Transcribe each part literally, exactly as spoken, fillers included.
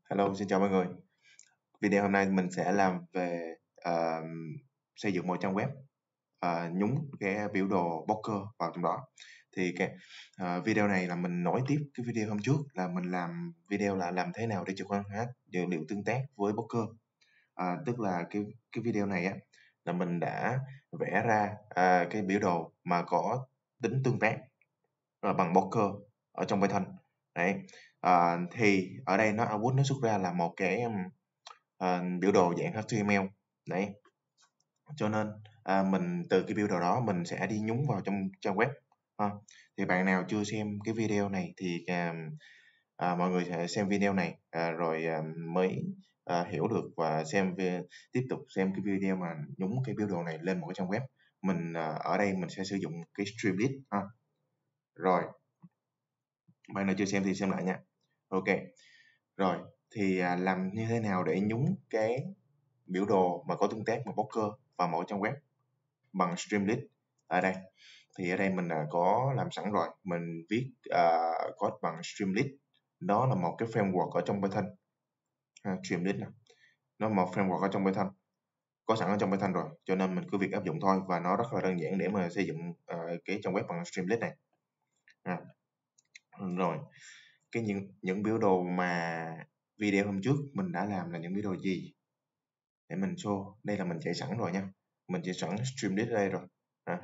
Hello, xin chào mọi người. Video hôm nay mình sẽ làm về ờ, xây dựng một trang web, ờ, nhúng cái biểu đồ Docker vào trong đó. Thì cái ờ, video này là mình nối tiếp cái video hôm trước, là mình làm video là làm thế nào để trực quan hóa dữ liệu tương tác với Docker. À, tức là cái cái video này á là mình đã vẽ ra à, cái biểu đồ mà có tính tương tác ờ, bằng Docker ở trong Python. Đấy. À, thì ở đây nó output nó xuất ra là một cái um, ờ, biểu đồ dạng hát tê em lờ. Đấy, cho nên à, mình từ cái biểu đồ đó mình sẽ đi nhúng vào trong trang web ha. Thì bạn nào chưa xem cái video này thì à, à, mọi người sẽ xem video này à, rồi à, mới à, hiểu được và xem về, tiếp tục xem cái video mà nhúng cái biểu đồ này lên một cái trang web. Mình à, ở đây mình sẽ sử dụng cái Streamlit ha. Rồi, bạn nào chưa xem thì xem lại nha. Ok, rồi thì à, làm như thế nào để nhúng cái biểu đồ mà có tương tác bằng Docker vào mỗi trang web bằng Streamlit. Ở đây thì ở đây mình đã có làm sẵn rồi, mình viết uh, code bằng Streamlit. Đó là một cái framework ở trong Python. Ha, Streamlit này nó là một framework ở trong Python, có sẵn ở trong Python rồi, cho nên mình cứ việc áp dụng thôi, và nó rất là đơn giản để mà xây dựng uh, cái trang web bằng Streamlit này. À, rồi cái những những biểu đồ mà video hôm trước mình đã làm là những biểu đồ gì để mình show. Đây là mình chạy sẵn rồi nha, mình chạy sẵn Streamlit đây rồi. À,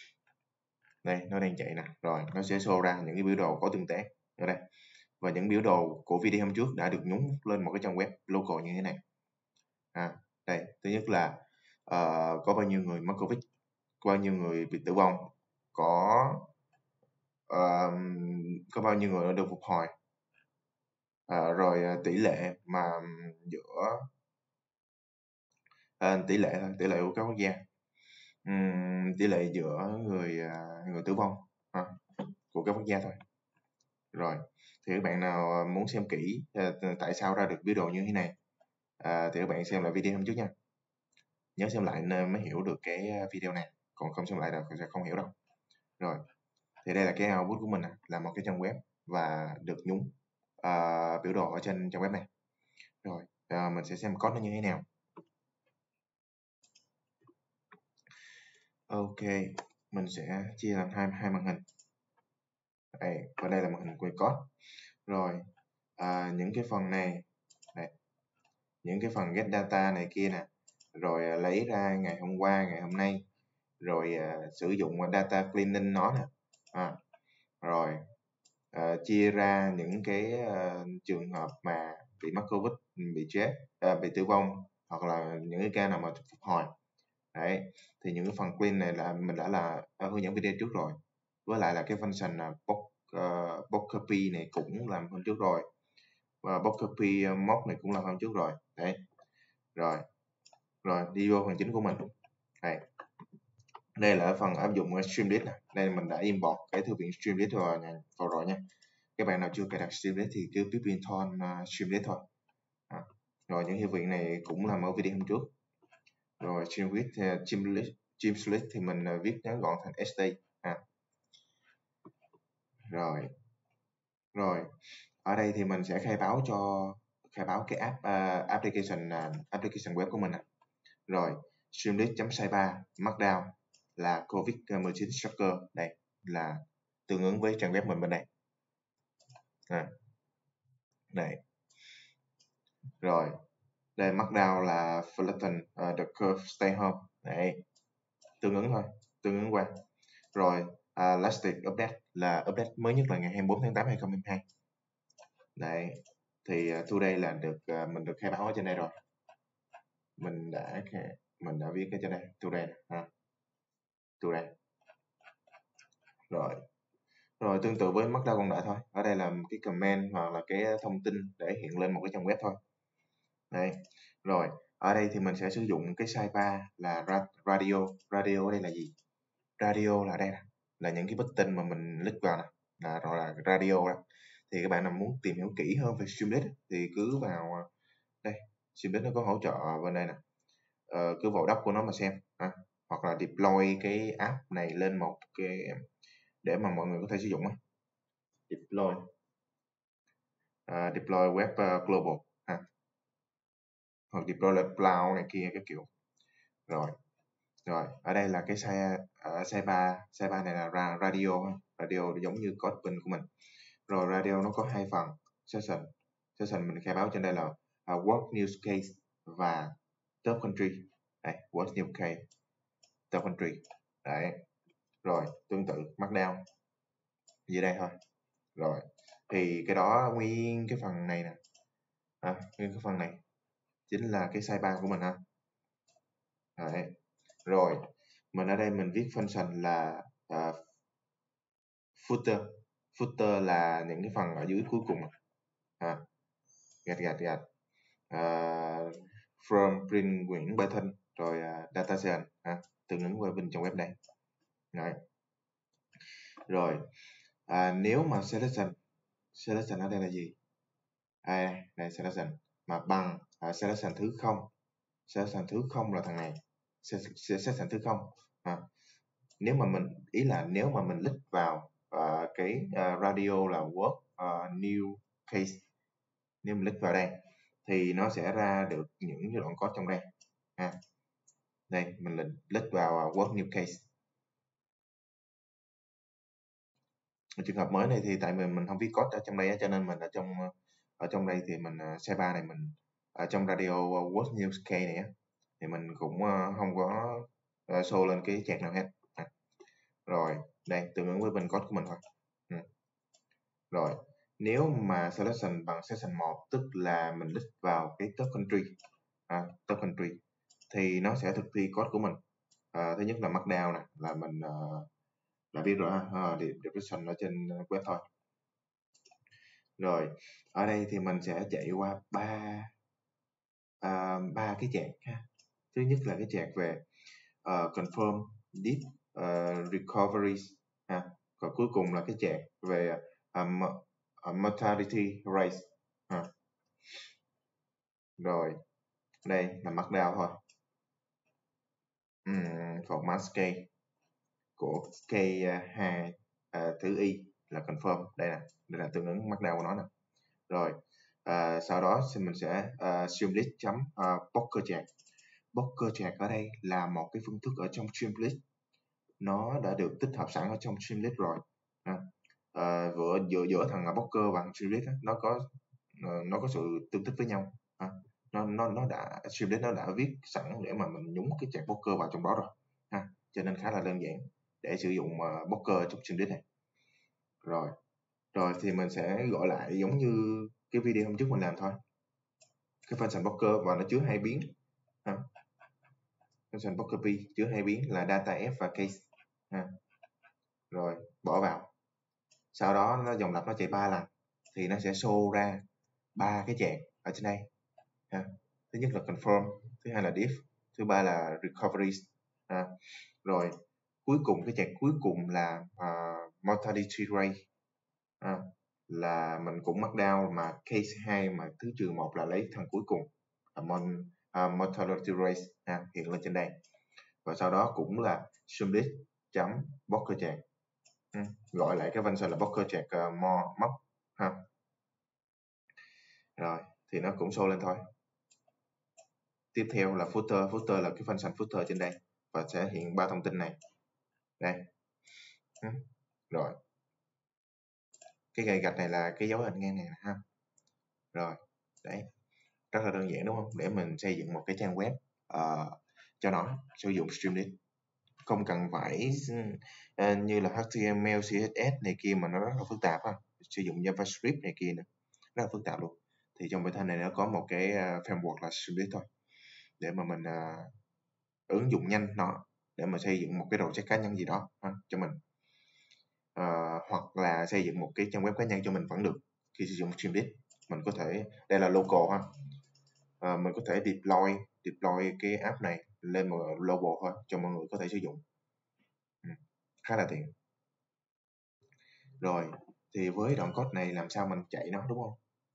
đây nó đang chạy nè, rồi nó sẽ show ra những cái biểu đồ có tương tác ở đây, và những biểu đồ của video hôm trước đã được nhúng lên một cái trang web local như thế này. À, đây thứ nhất là uh, có bao nhiêu người mắc Covid, có bao nhiêu người bị tử vong, có uh, có bao nhiêu người được phục hồi, uh, rồi tỷ lệ mà giữa uh, tỷ lệ tỷ lệ của các quốc gia, um, tỷ lệ giữa người uh, người tử vong uh, của các quốc gia thôi. Rồi thì các bạn nào muốn xem kỹ uh, tại sao ra được biểu đồ như thế này uh, thì các bạn xem lại video hôm trước nha. Nhớ xem lại nên mới hiểu được cái video này, còn không xem lại là sẽ không hiểu đâu. Rồi thì đây là cái output của mình, là một cái trang web và được nhúng uh, biểu đồ ở trên trang web này. Rồi uh, mình sẽ xem code nó như thế nào. Ok, mình sẽ chia làm hai hai màn hình. Đây, và đây là màn hình của code. Rồi uh, những cái phần này, đây, những cái phần get data này kia nè, rồi uh, lấy ra ngày hôm qua, ngày hôm nay, rồi uh, sử dụng data cleaning nó nè, à, rồi uh, chia ra những cái uh, trường hợp mà bị mắc Covid, bị chết, uh, bị tử vong, hoặc là những cái ca nào mà phục hồi. Đấy, thì những cái phần clean này là mình đã là ở hướng dẫn video trước rồi, với lại là cái function uh, box, uh, box copy này cũng làm hôm trước rồi, và box copy uh, mock này cũng làm hôm trước rồi. Đấy, rồi rồi đi vô phần chính của mình. Đây, đây là phần áp dụng Streamlit này. Đây mình đã import cái thư viện Streamlit vào, vào rồi nha. Các bạn nào chưa cài đặt Streamlit thì cứ pip install uh, Streamlit thôi. À, rồi những thư viện này cũng làm ở video hôm trước. Rồi Streamlit, uh, Streamlit thì mình uh, viết ngắn gọn thành ét tê. À, rồi rồi ở đây thì mình sẽ khai báo cho khai báo cái app uh, application uh, application web của mình. À. Rồi Streamlit.sidebar markdown là covid mười chín tracker, đây là tương ứng với trang web mình bên đây. À, đây. Rồi đây markdown là flatten uh, the curve stay home, đấy tương ứng thôi, tương ứng qua. Rồi uh, latest update là update mới nhất là ngày hai mươi bốn tháng tám hai nghìn không trăm hai mươi hai. Đấy thì uh, today là được uh, mình được khai báo ở trên đây rồi, mình đã mình đã viết cái trên đây today này, ha. Today. Rồi rồi tương tự với markdown còn lại thôi, ở đây là cái comment hoặc là cái thông tin để hiện lên một cái trang web thôi. Đây, rồi ở đây thì mình sẽ sử dụng cái sidebar là radio. Radio ở đây là gì? Radio là đây nè, là những cái button mà mình click vào nè, là rồi là radio đó. Thì các bạn nào muốn tìm hiểu kỹ hơn về Streamlit thì cứ vào đây, Streamlit nó có hỗ trợ bên đây nè, ờ, cứ vào doc của nó mà xem, à, hoặc là deploy cái app này lên một cái để mà mọi người có thể sử dụng á. Deploy uh, deploy web uh, global, ha, hoặc deploy cloud này kia cái kiểu. Rồi rồi ở đây là cái xe ở xe ba xe ba này là ra radio radio giống như code pin của mình. Rồi radio nó có hai phần session session mình khai báo trên đây là uh, work news case và top country. Đây, work news case, top country. Đấy, rồi tương tự markdown dưới đây thôi. Rồi thì cái đó nguyên cái phần này nè, à, nguyên cái phần này chính là cái sidebar của mình ha. Đấy. Rồi mình ở đây mình viết function là uh, footer footer là những cái phần ở dưới cuối cùng à, gạch gạch gạch uh, from print Nguyễn Python rồi uh, data science à, tương ứng với bên trong web đây. Đấy. Rồi à, nếu mà selection selection ở đây là gì? À, đây, đây selection mà bằng uh, selection thứ không, selection thứ không là thằng này, selection thứ không à, nếu mà mình ý là nếu mà mình lít vào uh, cái uh, radio là work uh, new case, nếu mình lít vào đây thì nó sẽ ra được những cái đoạn code trong đây ha. Đây mình lít vào uh, work new case. Ở trường hợp mới này thì tại mình mình không viết code ở trong đây cho nên mình ở trong ở trong đây thì mình uh, xe ba này mình ở trong radio uh, work new case này thì mình cũng uh, không có uh, show lên cái chart nào hết. À. Rồi đây tương ứng với bên code của mình thôi. Ừ. Rồi nếu mà selection bằng session một tức là mình list vào cái top country à, top country thì nó sẽ thực thi code của mình. À, thứ nhất là markdown này là mình uh, đã biết rồi ha, uh, description ở trên web thôi. Rồi ở đây thì mình sẽ chạy qua ba uh, ba cái chart ha. Thứ nhất là cái chart về uh, confirm deep uh, recoveries ha. Còn cuối cùng là cái chart về uh, uh, mortality rate ha. Rồi đây là markdown thôi. uhm, format case của case hai uh, thứ y là confirm, đây nè, đây là tương ứng markdown của nó nè. Rồi uh, sau đó thì mình sẽ uh, streamlist chấm uh, poker chart. Poker chart ở đây là một cái phương thức ở trong streamlist, nó đã được tích hợp sẵn ở trong streamlist rồi. À, uh, giữa giữa giữa thằng poker và thằng streamlist nó có uh, nó có sự tương thích với nhau. À, nó nó nó đã streamlist nó đã viết sẵn để mà mình nhúng cái chart poker vào trong đó rồi ha, cho nên khá là đơn giản để sử dụng uh, poker trong streamlist này. Rồi rồi thì mình sẽ gọi lại giống như cái video hôm trước mình làm thôi, cái function poker và nó chứa hai biến ha. Function poker p chứa hai biến là data f và case ha. Rồi bỏ vào, sau đó nó dòng lặp nó chạy ba lần thì nó sẽ show ra ba cái chart ở trên đây ha. Thứ nhất là confirm, thứ hai là diff, thứ ba là recoveries ha. Rồi cuối cùng cái chart cuối cùng là uh, mortality rate ha. Là mình cũng markdown mà case hai mà thứ trừ một là lấy thằng cuối cùng là mon, uh, mortality rate ha, hiện lên trên đây. Và sau đó cũng là streamlist chấm poker chart. Ừ. Gọi lại cái function là poker chart uh, more móc ha. Rồi thì nó cũng show lên thôi. Tiếp theo là footer, footer là cái function footer trên đây và sẽ hiện ba thông tin này đây. Ừ. Rồi cái gạch gạch này là cái dấu hình ngang này ha. Rồi đấy, rất là đơn giản đúng không, để mình xây dựng một cái trang web uh, cho nó sử dụng Streamlit, không cần phải uh, như là hát tê em lờ, xê ét ét này kia mà nó rất là phức tạp ha, sử dụng JavaScript này kia nữa rất là phức tạp luôn. Thì trong Python này nó có một cái uh, framework là Streamlit thôi để mà mình uh, ứng dụng nhanh nó để mà xây dựng một cái project cá nhân gì đó ha, cho mình uh, hoặc là xây dựng một cái trang web cá nhân cho mình vẫn được. Khi sử dụng Streamlit mình có thể, đây là local ha, uh, mình có thể deploy deploy cái app này lên một global thôi cho mọi người có thể sử dụng. Ừ, khá là tiện. Rồi thì với đoạn code này làm sao mình chạy nó đúng không?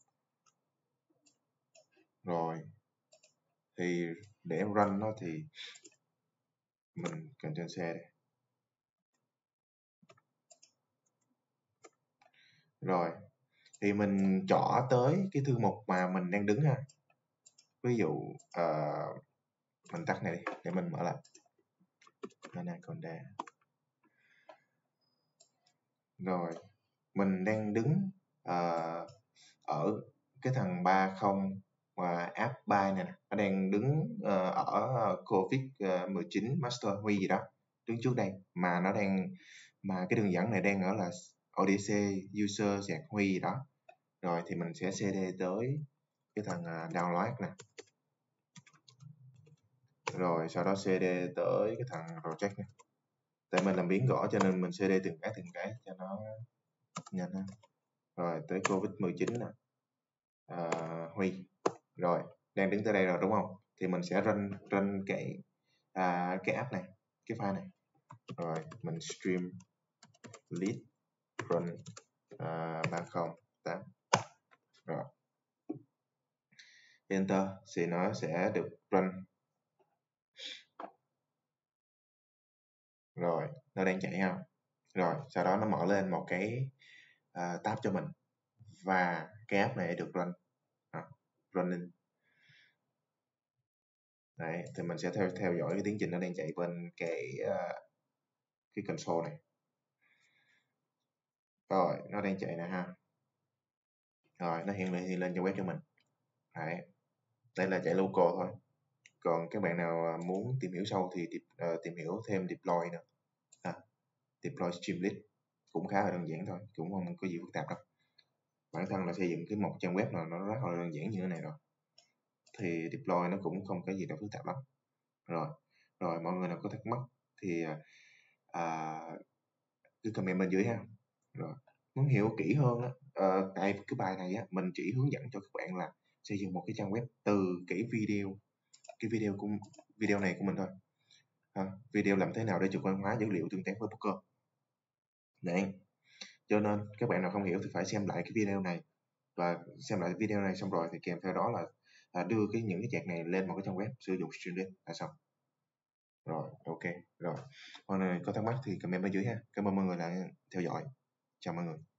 Rồi thì để run nó thì mình Ctrl C đây. Rồi thì mình chọn tới cái thư mục mà mình đang đứng ha. Ví dụ uh, mình tắt này đi để mình mở lại Anaconda. Rồi mình đang đứng uh, ở cái thằng ba không và app buy này, nó đang đứng uh, ở Covid mười chín Master Huy gì đó, đứng trước đây mà nó đang mà cái đường dẫn này đang ở là ô đê xê user sạc Huy gì đó. Rồi thì mình sẽ cd tới cái thằng uh, download nè, rồi sau đó cd tới cái thằng project này. Tại mình làm biến gõ cho nên mình cd từng cái từng cái cho nó nhanh hơn. Rồi tới Covid mười chín nè, uh, Huy rồi đang đứng tới đây rồi đúng không, thì mình sẽ run run cái à, cái app này, cái file này. Rồi mình stream list run à, ba không tám, rồi enter thì nó sẽ được run. Rồi nó đang chạy ha. Rồi sau đó nó mở lên một cái uh, tab cho mình và cái app này được run à, running. Đấy, thì mình sẽ theo theo dõi cái tiến trình nó đang chạy bên cái uh, cái console này. Rồi nó đang chạy nè ha. Rồi nó hiện lên hiện lên cho web cho mình. Đấy, đây là chạy local thôi. Còn các bạn nào muốn tìm hiểu sâu thì uh, tìm hiểu thêm deploy nữa. À, deploy Streamlit cũng khá là đơn giản thôi, cũng không có gì phức tạp đâu. Bản thân là xây dựng cái một trang web nào nó rất là đơn giản như thế này rồi, thì deploy nó cũng không có gì đâu phức tạp lắm. Rồi, rồi mọi người nào có thắc mắc thì à, cứ comment bên dưới ha. Rồi muốn hiểu kỹ hơn á, uh, tại cái bài này á mình chỉ hướng dẫn cho các bạn là xây dựng một cái trang web từ cái video cái video của video này của mình thôi. À, video làm thế nào để trực quan hóa dữ liệu tương tác với Booker. Đấy, cho nên các bạn nào không hiểu thì phải xem lại cái video này, và xem lại video này xong rồi thì kèm theo đó là à, đưa cái những cái chart này lên một cái trang web sử dụng Streamlit là xong. Rồi ok, rồi mọi người có thắc mắc thì comment bên dưới ha. Cảm ơn mọi người đã theo dõi, chào mọi người.